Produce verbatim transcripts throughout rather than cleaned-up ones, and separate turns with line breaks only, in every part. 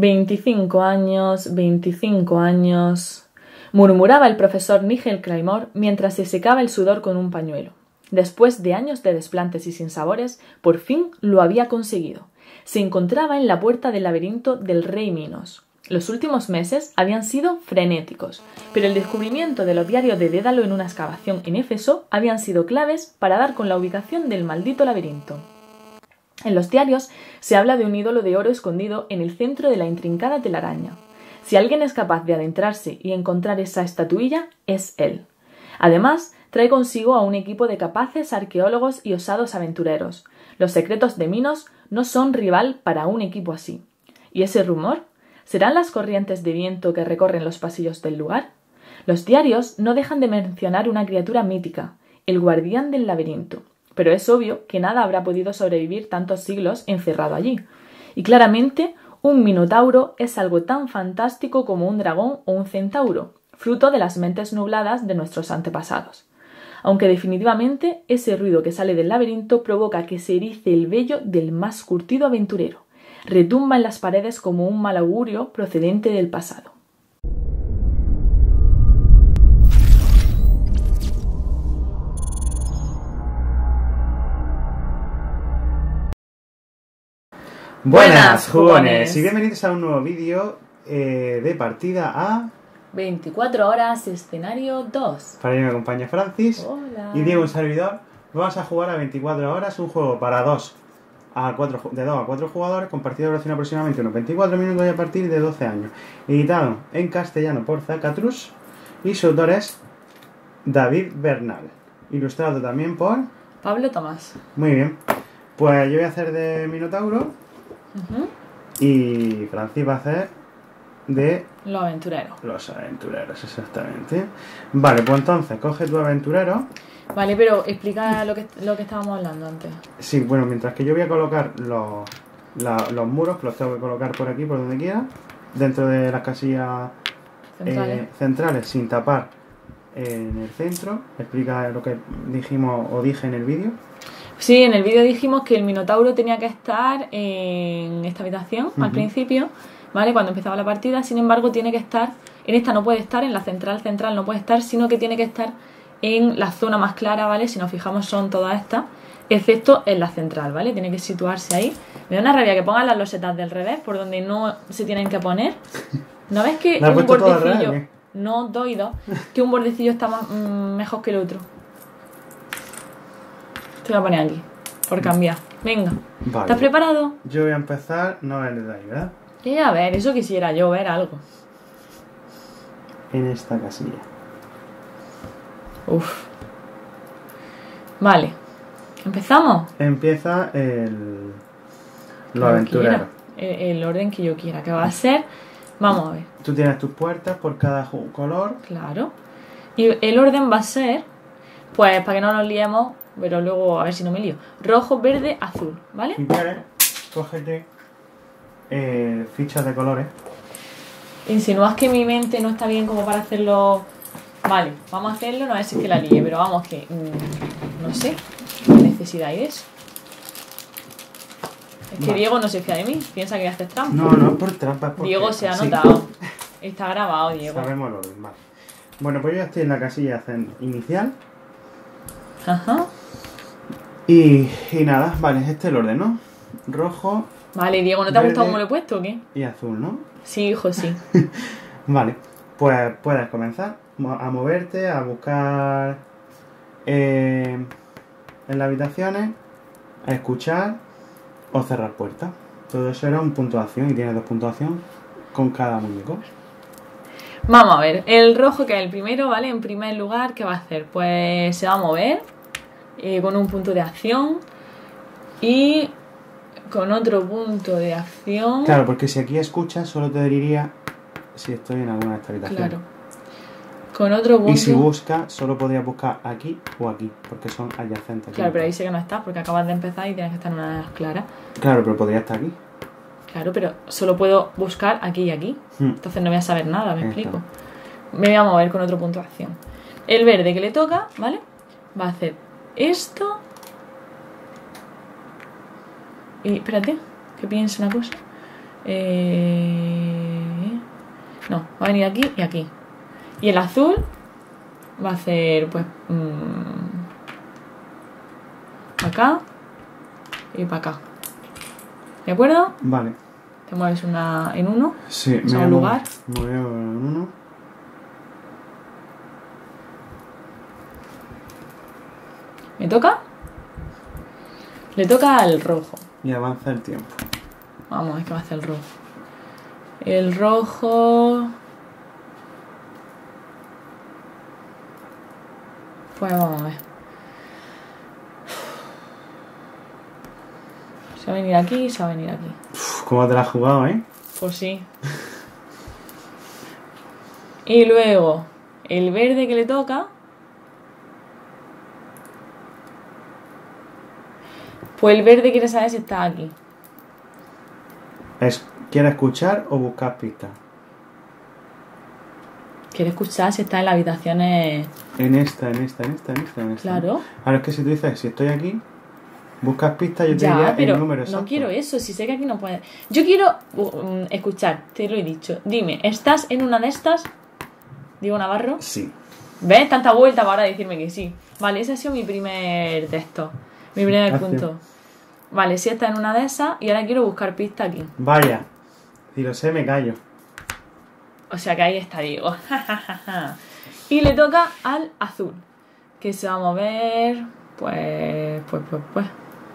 Veinticinco años, veinticinco años, murmuraba el profesor Nigel Claymore mientras se secaba el sudor con un pañuelo. Después de años de desplantes y sinsabores, por fin lo había conseguido. Se encontraba en la puerta del laberinto del Rey Minos. Los últimos meses habían sido frenéticos, pero el descubrimiento de los diarios de Dédalo en una excavación en Éfeso habían sido claves para dar con la ubicación del maldito laberinto. En los diarios se habla de un ídolo de oro escondido en el centro de la intrincada telaraña. Si alguien es capaz de adentrarse y encontrar esa estatuilla, es él. Además, trae consigo a un equipo de capaces arqueólogos y osados aventureros. Los secretos de Minos no son rival para un equipo así. ¿Y ese rumor? ¿Serán las corrientes de viento que recorren los pasillos del lugar? Los diarios no dejan de mencionar una criatura mítica, el guardián del laberinto. Pero es obvio que nada habrá podido sobrevivir tantos siglos encerrado allí. Y claramente, un minotauro es algo tan fantástico como un dragón o un centauro, fruto de las mentes nubladas de nuestros antepasados. Aunque definitivamente ese ruido que sale del laberinto provoca que se erice el vello del más curtido aventurero. Retumba en las paredes como un mal augurio procedente del pasado.
Buenas, jugones, y bienvenidos a un nuevo vídeo eh, de partida a...
veinticuatro horas, escenario dos.
Para ello me acompaña Francis.
Hola.
Y Diego, un servidor. Vamos a jugar a veinticuatro horas, un juego para dos a cuatro, de dos a cuatro jugadores, con partida de duración aproximadamente unos veinticuatro minutos y a partir de doce años. Editado en castellano por Zacatrus y su autor es David Bernal. Ilustrado también por...
Pablo Tomás.
Muy bien. Pues yo voy a hacer de Minotauro. Uh-huh. Y Francis va a hacer de...
Los aventureros.
Los aventureros, exactamente. Vale, pues entonces, coge tu aventurero.
Vale, pero explica lo que, lo que estábamos hablando antes.
Sí, bueno, mientras que yo voy a colocar los, la, los muros, que los tengo que colocar por aquí, por donde quiera, dentro de las casillas centrales, eh, centrales sin tapar en el centro. Explica lo que dijimos o dije en el vídeo.
Sí, en el vídeo dijimos que el minotauro tenía que estar en esta habitación, uh-huh, al principio, ¿vale? Cuando empezaba la partida. Sin embargo, tiene que estar, en esta no puede estar, en la central central no puede estar, sino que tiene que estar en la zona más clara, ¿vale? Si nos fijamos son todas estas, excepto en la central, ¿vale? Tiene que situarse ahí. Me da una rabia que pongan las losetas del revés, por donde no se tienen que poner. ¿No ves que un bordecillo, no dos y dos, que un bordecillo está más, mmm, mejor que el otro? Te voy a poner aquí, por cambiar. Venga, vale. ¿Estás preparado?
Yo voy a empezar, no ves desde ahí, ¿verdad?
Sí, a ver, eso quisiera yo, ver algo.
En esta casilla.
Uf. Vale. ¿Empezamos?
Empieza el... Lo aventurero.
El, el orden que yo quiera, que va a ser... Vamos a ver.
Tú tienes tus puertas por cada color.
Claro. Y el orden va a ser... Pues para que no nos liemos... Pero luego, a ver si no me lío. Rojo, verde, azul, ¿vale?
Si quieres, cógete eh, fichas de colores.
Insinúas que mi mente no está bien como para hacerlo... Vale, vamos a hacerlo, no a ver si es que la líe, pero vamos que... Mmm, no sé, ¿qué necesidad hay de eso? Es que vale. Diego no se fía de mí, piensa que haces trampa.
No, no, por trampa.
Diego se ha notado. Sí. Está grabado, Diego.
Sabemos lo mismo. Bueno, pues yo ya estoy en la casilla inicial.
Ajá.
Y, y nada, vale, este es el orden, ¿no? Rojo.
Vale, Diego, ¿no te ha gustado cómo lo he puesto o qué?
Y azul, ¿no?
Sí, hijo, sí.
Vale, pues puedes comenzar a moverte, a buscar eh, en las habitaciones, a escuchar o cerrar puertas. Todo eso era un punto de acción y tienes dos puntos de acción con cada muñeco.
Vamos a ver, el rojo, que es el primero, ¿vale? En primer lugar, ¿qué va a hacer? Pues se va a mover eh, con un punto de acción y con otro punto de acción.
Claro, porque si aquí escuchas, solo te diría si estoy en alguna de estas habitaciones. Claro.
Con otro punto...
Y si busca, solo podrías buscar aquí o aquí, porque son adyacentes.
Claro, pero ahí sí que no está, porque acabas de empezar y tienes que estar en una de las claras.
Claro, pero podría estar aquí.
Claro, pero solo puedo buscar aquí y aquí. Hmm. Entonces no voy a saber nada, me explico. Me voy a mover con otro punto de acción. El verde que le toca, ¿vale? Va a hacer esto. Y espérate, que piense una cosa. Eh... No, va a venir aquí y aquí. Y el azul va a hacer, pues, mmm, acá y para acá. ¿De acuerdo?
Vale.
Te mueves una en uno.
Sí,
o sea, un lugar.
Me muevo en uno.
¿Me toca? Le toca al rojo.
Y avanza el tiempo.
Vamos, es que va a hacer el rojo. El rojo... Pues vamos a ver. Se va a venir aquí y se va a venir aquí.
Uf, ¿cómo te la has jugado, eh?
Pues sí. Y luego, el verde que le toca... Pues el verde quiere saber si está aquí.
Es, ¿quiere escuchar o buscar pistas?
Quiere escuchar si está en las habitaciones...
En esta, en esta, en esta, en esta, en esta.
Claro.
Ahora es que si tú dices, si estoy aquí, buscas pistas, yo te
Ya,
diría
pero
el número exacto.
no quiero eso, si sé que aquí no puede... Yo quiero uh, escuchar, te lo he dicho. Dime, ¿estás en una de estas? Digo Navarro.
Sí.
¿Ves? Tanta vuelta para decirme que sí. Vale, ese ha sido mi primer texto. Mi primer
Gracias.
punto. Vale, si está en una de esas y ahora quiero buscar pista aquí.
Vaya. Si lo sé, me callo.
O sea que ahí está Diego. Y le toca al azul, que se va a mover... Pues... Pues, pues, pues...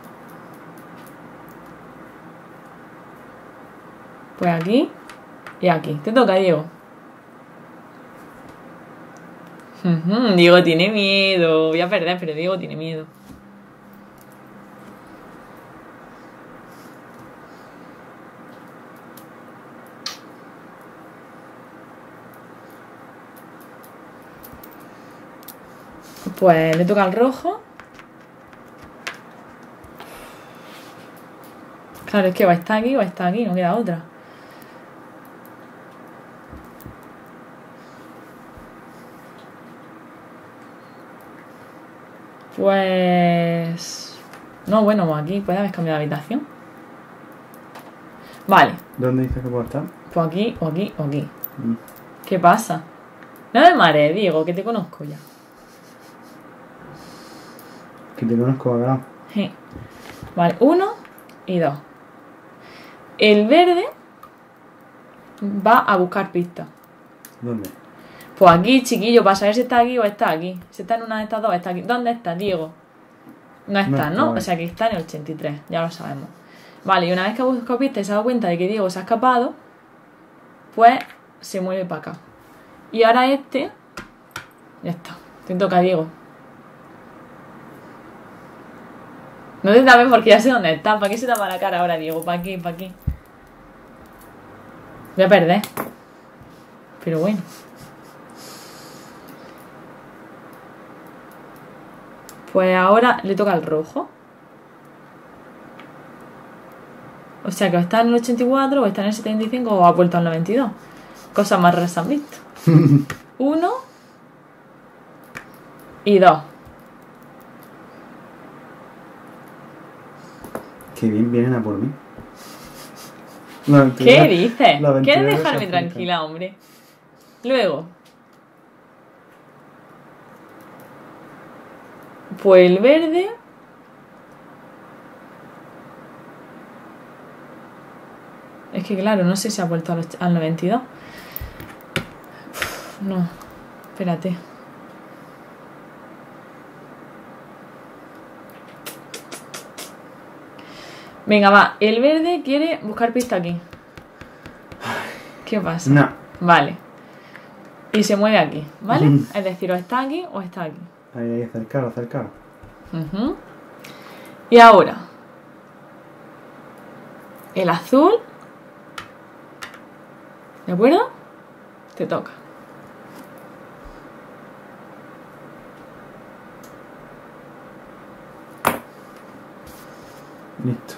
Pues aquí y aquí. Te toca, Diego. Diego tiene miedo. Voy a perder, pero Diego tiene miedo. Pues le toca al rojo. Claro, es que va a estar aquí o va a estar aquí, no queda otra. Pues... No, bueno, aquí puede haber cambiado de habitación. Vale.
¿Dónde dices que puedo estar?
Pues aquí, o aquí, o aquí.
Mm.
¿Qué pasa? No me marees, Diego, que te conozco ya.
Que te conozco, bacalao.
Sí. Vale, uno y dos. El verde va a buscar pistas.
¿Dónde?
Pues aquí, chiquillo, para saber si está aquí o está aquí. Si está en una de estas dos, está aquí. ¿Dónde está, Diego? No está, ¿no?
No,
O sea que está en el ochenta y tres, ya lo sabemos. Vale, y una vez que ha buscado pistas y se ha dado cuenta de que Diego se ha escapado, pues se mueve para acá. Y ahora este... Ya está, te toca, Diego. No te tapes porque ya sé dónde está. ¿Para qué se tapa la cara ahora, Diego? ¿Para qué? ¿Para qué? Voy a perder. Pero bueno. Pues ahora le toca al rojo. O sea que o está en el ochenta y cuatro, o está en el setenta y cinco, o ha vuelto al noventa y dos. Cosas más raras han visto. Uno y dos.
Qué bien vienen a por mí. No,
¿Qué dices?
la
¿Quieres
veintinueve
dejarme
se
tranquila, hombre? Luego. Pues el verde. Es que claro, no sé si ha vuelto al, al noventa y dos. Uf, no, espérate. Venga, va. El verde quiere buscar pista aquí. ¿Qué pasa?
No.
Vale. Y se mueve aquí, ¿vale? Es decir, o está aquí o está aquí.
Ahí, ahí, acercado, acercado.
Uh-huh. Y ahora, el azul. ¿De acuerdo? Te toca.
Listo.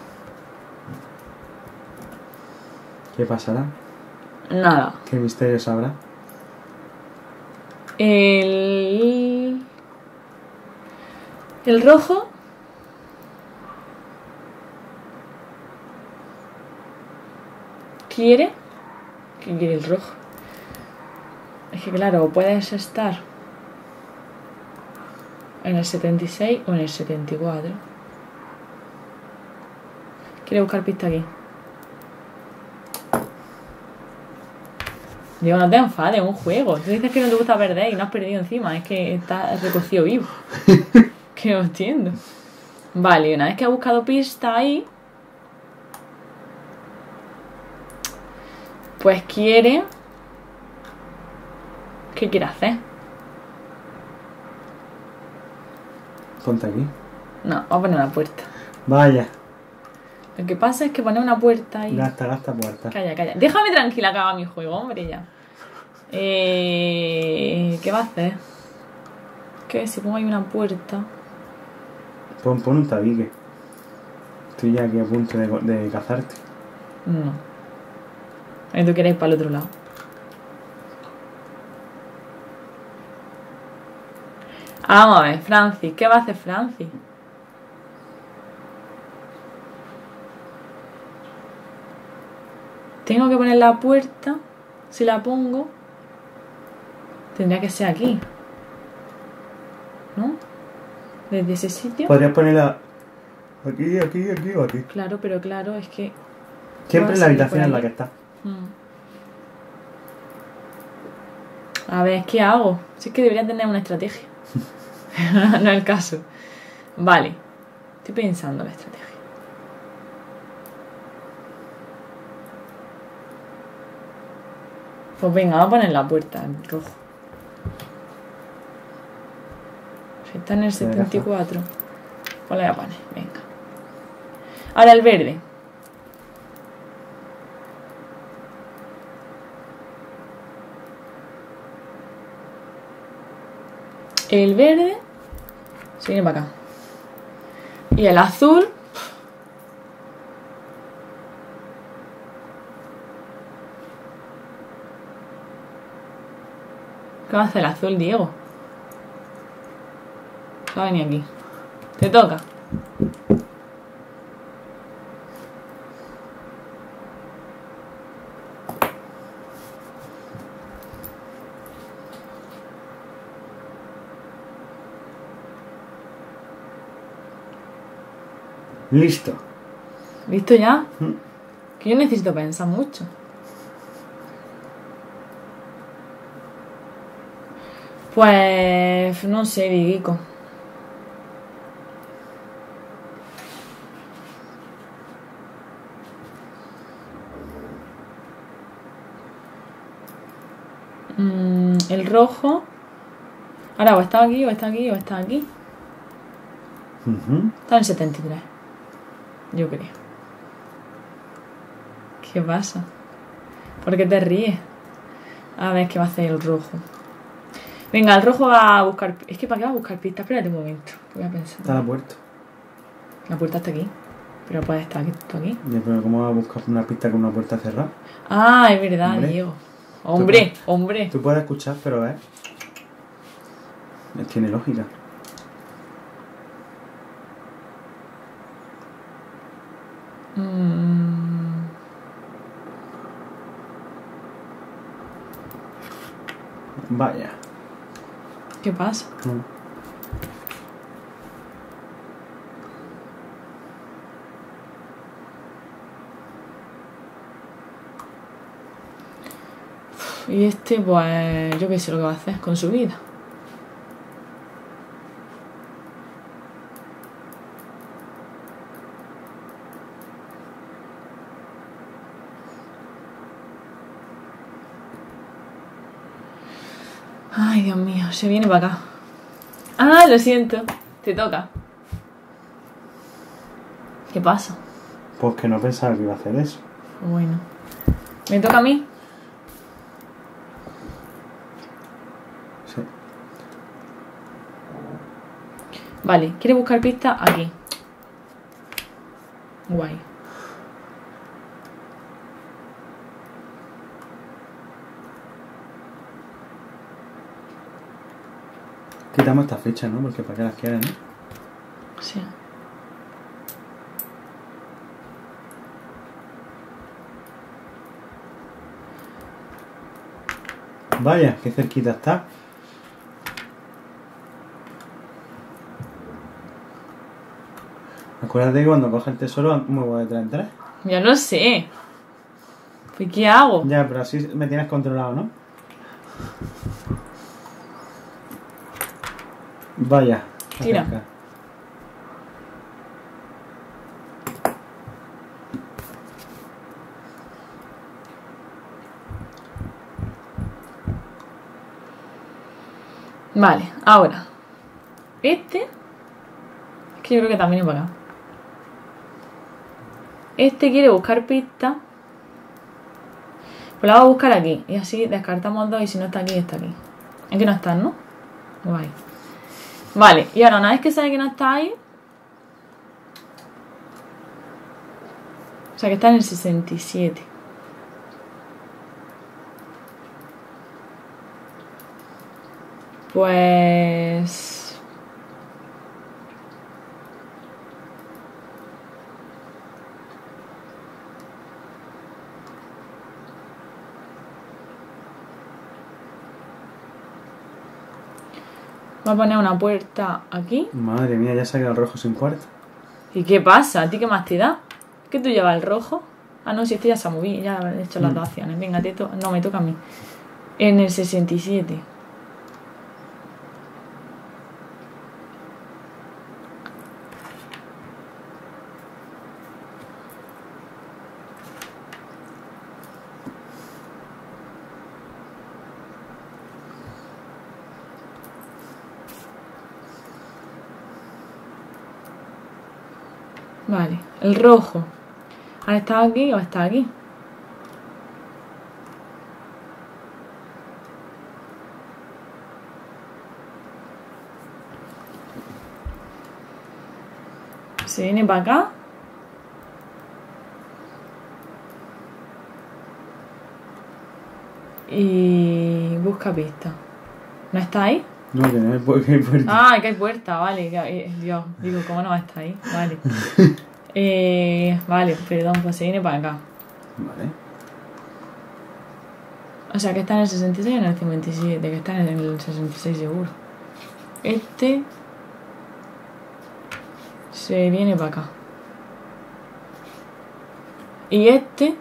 ¿Qué pasará?
Nada.
¿Qué misterios habrá?
El... El rojo. quiere... ¿Qué quiere el rojo? Es que claro, puedes estar en el setenta y seis o en el setenta y cuatro. Quiere buscar pista aquí. Digo, no te enfades, es un juego. Tú dices que no te gusta perder y no has perdido encima. Es que estás recocido vivo. Que no entiendo. Vale, una vez que ha buscado pista ahí, pues quiere... ¿Qué quiere hacer?
Ponte aquí.
No, vamos a poner una puerta.
Vaya.
Lo que pasa es que poner una puerta ahí...
Gasta, gasta puerta.
Calla, calla. Déjame tranquila que haga mi juego, hombre, ya. Eh... ¿Qué va a hacer? Que si pongo ahí una puerta...
Pon, pon un tabique. Estoy ya aquí a punto de, de cazarte.
No. Ahí tú quieres ir para el otro lado. Vamos a ver, Francis. ¿Qué va a hacer Francis? Tengo que poner la puerta. Si la pongo, tendría que ser aquí, ¿no? Desde ese sitio.
Podrías ponerla aquí, aquí, aquí o aquí.
Claro, pero claro, es que...
Siempre en la habitación en la que está.
Mm. A ver, ¿qué hago? Si es que debería tener una estrategia. No es el caso. Vale. Estoy pensando la estrategia. Pues venga, vamos a poner la puerta en rojo. Si está en el setenta y cuatro, pues la voy a poner. Venga. Ahora el verde. El verde se viene para acá. Y el azul... ¿Qué va a hacer el azul, Diego? Va a venir aquí. Te toca.
Listo.
¿Listo ya?
Mm.
Que yo necesito pensar mucho. Pues... no sé, Diguico. Mm, el rojo... Ahora, o está aquí, o está aquí, o está aquí.
Uh-huh.
Está en el setenta y tres. Yo creo. ¿Qué pasa? ¿Por qué te ríes? A ver qué va a hacer el rojo. Venga, el rojo va a buscar... Es que ¿para qué va a buscar pistas? Espérate un momento. Voy a pensar.
Está la puerta.
La puerta está aquí. Pero puede estar aquí, tú aquí.
Ya, pero ¿cómo va a buscar una pista con una puerta cerrada?
Ah, es verdad,
Hombre.
Diego. Hombre,
Tú,
hombre.
Tú puedes escuchar, pero es... Tiene lógica.
Mm.
Vaya.
¿Qué pasa?
Mm.
Y este, pues, yo qué sé lo que va a hacer con su vida. Ay, Dios mío, se viene para acá. Ah, lo siento. Te toca. ¿Qué pasa?
Pues que no pensaba que iba a hacer eso.
Bueno. ¿Me toca a mí?
Sí.
Vale, quiere buscar pista aquí. Guay.
Quitamos esta ficha, ¿no? Porque para qué las quieren, ¿no?
Sí.
Vaya, qué cerquita está. Acuérdate que cuando coges el tesoro muevo de tres en tres.
Ya lo sé. ¿Pues qué hago?
Ya, pero así me tienes controlado, ¿no? Vaya.
Tira.
Acerca.
Vale, ahora. Este. Es que yo creo que también es para acá. Este quiere buscar pistas. Pues la voy a buscar aquí. Y así descartamos dos y si no está aquí, está aquí. Aquí no están, ¿no? Guay. Vale, y ahora una vez que sabe que no está ahí. O sea que está en el sesenta y siete. Pues... voy a poner una puerta aquí.
Madre mía, ya se ha quedado el rojo sin cuarto.
¿Y qué pasa? ¿A ti qué más te da? ¿Qué tú llevas el rojo? Ah, no, si este ya se ha movido, ya he hecho las
Mm.
dos acciones. Venga, te to- no, me toca a mí. En el sesenta y siete. Vale, el rojo. ¿Ha estado aquí o está aquí? Se viene para acá. Y busca pista. ¿No está ahí?
No, que no hay pu- que hay puerta.
Ah, que hay puerta, vale. que- eh, Dios, digo, ¿cómo no va a estar ahí? Vale. eh, vale, perdón, pues se viene para acá.
Vale.
O sea, que está en el sesenta y seis y en el cincuenta y siete, que está en el sesenta y seis seguro. Este se viene para acá. Y este,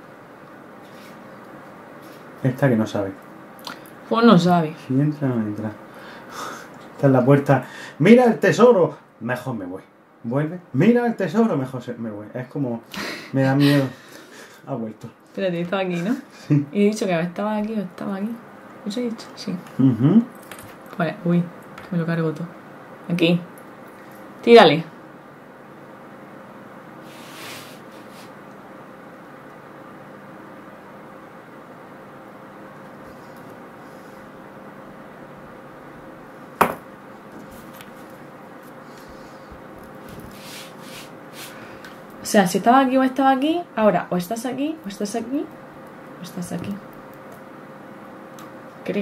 Esta que no sabe.
pues no sabe.
Si entra o no entra. Está en la puerta. ¡Mira el tesoro! Mejor me voy. Vuelve. ¡Mira el tesoro! Mejor se- me voy. Es como... Me da miedo. Ha vuelto.
Espérate, estaba aquí, ¿no?
Sí.
Y he dicho que estaba aquí o estaba aquí. ¿Eso he dicho? Sí.
Ujú.
Pues, uy, me lo cargo todo. Aquí. Tírale. O sea, si estaba aquí o estaba aquí, ahora o estás aquí, o estás aquí, o estás aquí. Creo.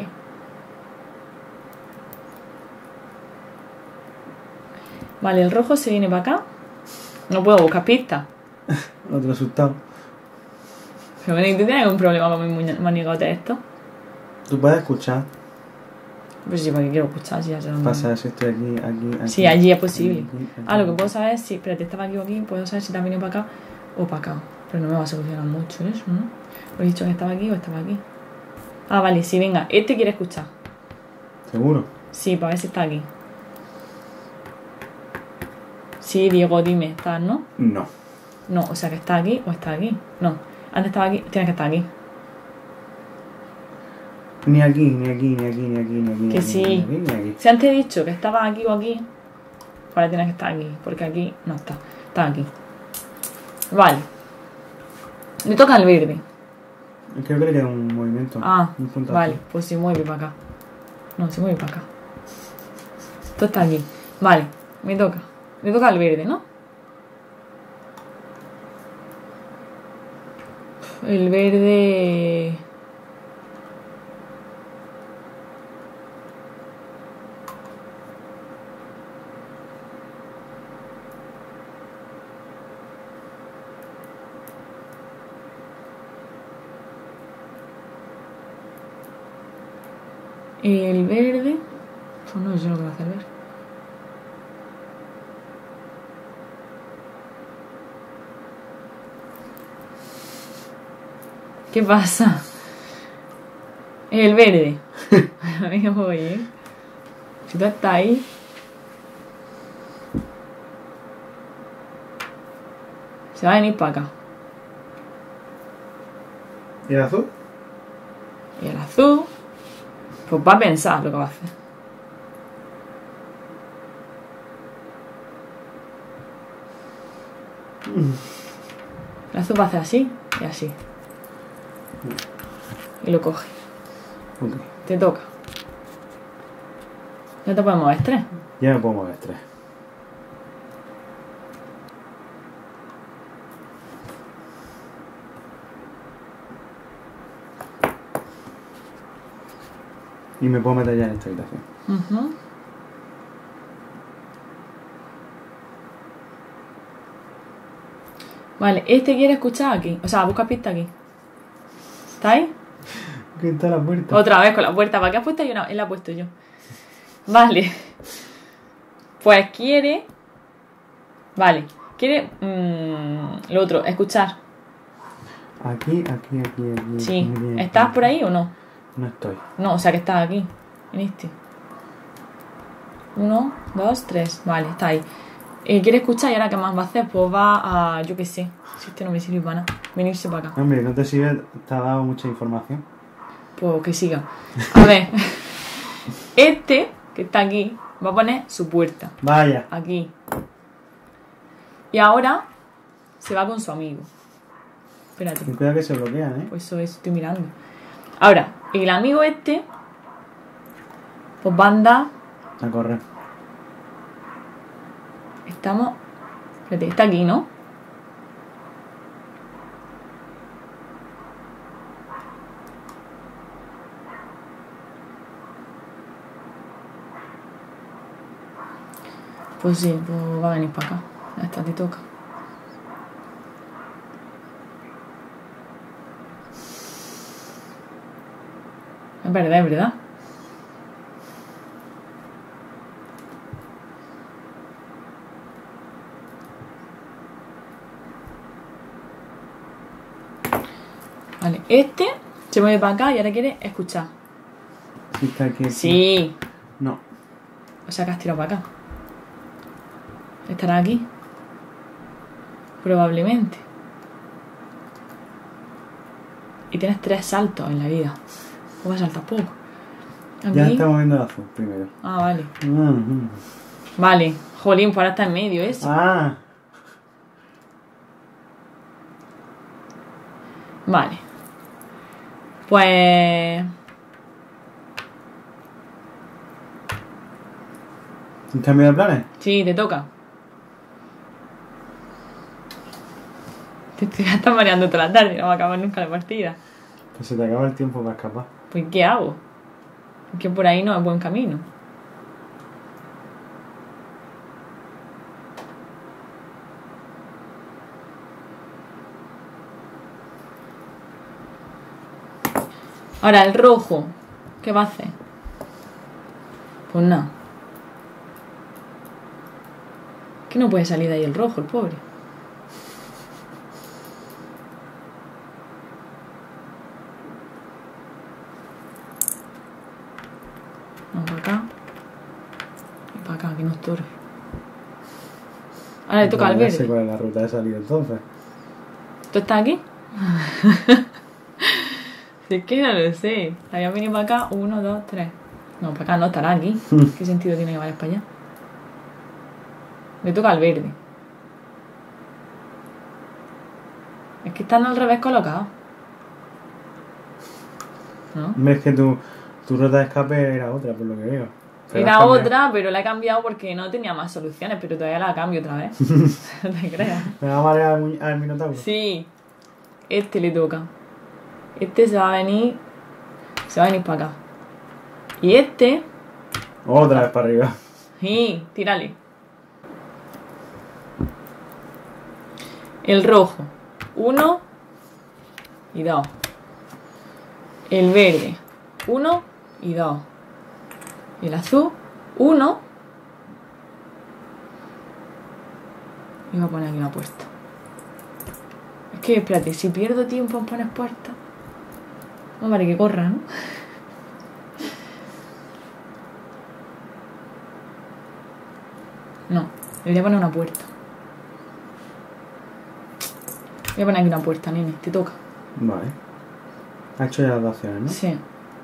Vale, el rojo se viene para acá. No puedo buscar pistas.
Otro asustado.
Pero bueno, ¿y tú tienes algún problema con mi muñe- manigote esto?
Tú puedes escuchar.
Pues sí, porque quiero escuchar, si ya se lo
Pasa si estoy aquí, aquí, aquí.
Sí, allí es posible.
aquí, aquí,
Ah, lo que
aquí.
puedo saber es si, espérate, estaba aquí o aquí, puedo saber si también viene para acá o para acá. Pero no me va a solucionar mucho eso, ¿no? Pues he dicho que estaba aquí o estaba aquí. Ah, vale, sí, venga, este quiere escuchar.
¿Seguro?
Sí, para ver si está aquí. Sí, Diego, dime, ¿estás, no?
No.
No, o sea que está aquí o está aquí. No, antes estaba aquí, tienes que estar aquí.
Ni aquí, ni aquí, ni aquí, ni aquí, ni aquí. ni
Que
aquí,
sí.
Ni aquí, ni aquí.
Si antes he dicho que estaba aquí o aquí, pues ahora tienes que estar aquí, porque aquí no está, está aquí. Vale. Le toca al verde.
Creo que le queda un movimiento.
Ah,
un puntazo.
vale, pues se mueve para acá. No, se mueve para acá. Esto está aquí. Vale, me toca. Le toca al verde, ¿no? El verde... El verde... Pues no sé lo que va a hacer el verde. ¿Qué pasa? El verde. Ahí voy, ¿eh? Si tú estás ahí... Se va a venir para acá.
¿Y el azul?
Y el azul... Pues va a pensar lo que va a hacer. El azul va a hacer así y así. Y lo coge.
Okay.
Te toca. Ya te podemos mover tres.
Ya me puedo mover tres. Y me puedo meter ya en esta habitación.
Uh-huh. Vale, este quiere escuchar aquí. O sea, busca pista aquí. ¿Está ahí?
Aquí está la puerta.
Otra vez con la puerta. ¿Para qué has puesto yo? No, él la ha puesto yo. Vale. Pues quiere... Vale. Quiere... Mmm, lo otro, escuchar.
Aquí, aquí, aquí, aquí.
Sí.
Aquí, aquí,
¿Estás
aquí.
por ahí o no?
No estoy.
No, o sea que estás aquí. En este. Uno, dos, tres. Vale, está ahí. Eh, quiere escuchar y ahora qué más va a hacer. Pues va a... Yo qué sé. Si este no me sirve para nada. Venirse para acá.
Hombre, no te sirve, te ha dado mucha información.
Pues que siga. A ver. Este, que está aquí, va a poner su puerta.
Vaya.
Aquí. Y ahora se va con su amigo. Espérate.
Ten cuidado que se bloquean, ¿eh?
Pues eso es, estoy mirando. Ahora, el amigo este, pues va a andar.
A correr.
Estamos. Espérate, está aquí, ¿no? Pues sí, pues va a venir para acá. Ya está, te toca. Es verdad, es verdad. Vale, este se mueve para acá y ahora quiere escuchar.
Sí, está aquí, aquí.
Sí.
No.
O sea que has tirado para acá. ¿Estará aquí? Probablemente. Y tienes tres saltos en la vida. ¿O vas a saltar poco? Aquí.
Ya está moviendo el azul primero.
Ah, vale.
Mm-hmm.
Vale. Jolín, pues ahora está en medio eso.
Ah.
Vale. Pues...
¿Un cambio de planes?
Sí, te toca. Te estoy hasta mareando toda la tarde, no va a acabar nunca la partida.
Pues se te acaba el tiempo para escapar.
Pues ¿qué hago? Porque por ahí no es buen camino. Ahora el rojo, ¿qué va a hacer? Pues nada. Que no puede salir de ahí el rojo, el pobre. Vamos para acá. Y para acá, que no estorbe. Ahora le toca al
Ya sé
verde.
cuál es la ruta de salida entonces.
¿Tú estás aquí? Si es que no lo sé. Había venido para acá, uno, dos, tres. No, para acá no, estará aquí. ¿Qué sentido tiene que vayas para allá? Le toca al verde. Es que están al revés colocados. ¿No?
Ves que tu, tu ruta de escape era otra, por lo que veo. Pero
Era
has cambiado.
otra, pero la he cambiado porque no tenía más soluciones, pero todavía la cambio otra vez. No te creas.
¿Me va a marear al, mu- al minotauro?
Sí. Este le toca. Este se va a venir. Se va a venir para acá. Y este.
Otra vez para arriba.
Sí, tírale. El rojo. Uno y dos. El verde. Uno y dos. Y el azul, uno. Y voy a poner aquí una puerta. Es que, espérate, si pierdo tiempo en poner puerta. No vale que corra, ¿no? No, le voy a poner una puerta. Voy a poner aquí una puerta, nene, te toca.
Vale. Ha hecho ya las dos acciones, ¿no?
Sí.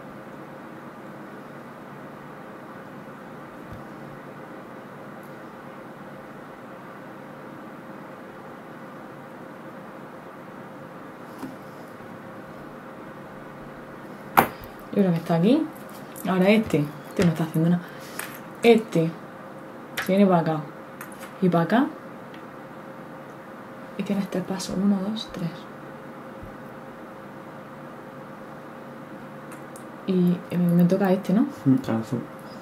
Yo creo que está aquí. Ahora este. Este no está haciendo nada. Este se viene para acá. Y para acá. Y tienes tres pasos. Uno, dos, tres. Y eh, me toca este, ¿no?
Mm, azul.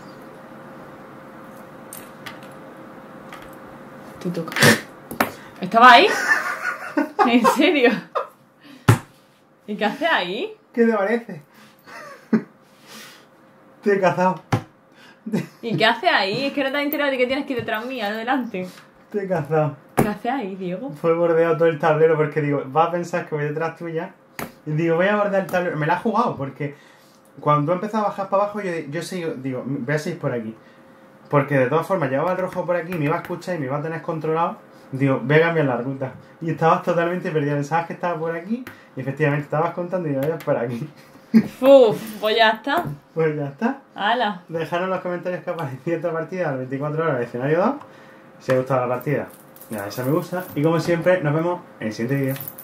Te toca. ¿Estaba ahí? ¿En serio? ¿Y qué haces ahí?
¿Qué te parece? Te he cazado.
¿Y qué haces ahí? Es que no te has enterado de que tienes que ir detrás mía, adelante.
Te he cazado.
¿Qué haces ahí, Diego?
Fue bordeado todo el tablero porque digo, vas a pensar que voy detrás tuya. Y digo, voy a bordear el tablero. Me la has jugado porque cuando tú empezas a bajar para abajo, yo, yo sigo, digo, voy a seguir por aquí. Porque de todas formas, llevaba el rojo por aquí, me iba a escuchar y me iba a tener controlado. Digo, voy a cambiar la ruta. Y estabas totalmente perdido. Pensabas que estaba por aquí y efectivamente estabas contando y vayas por aquí.
Uf, pues ya está.
Pues ya está.
¡Hala!
Dejaros en los comentarios qué ha parecido esta partida a las veinticuatro horas del escenario dos. Si os ha gustado la partida, le dais a me gusta. Y como siempre, nos vemos en el siguiente vídeo.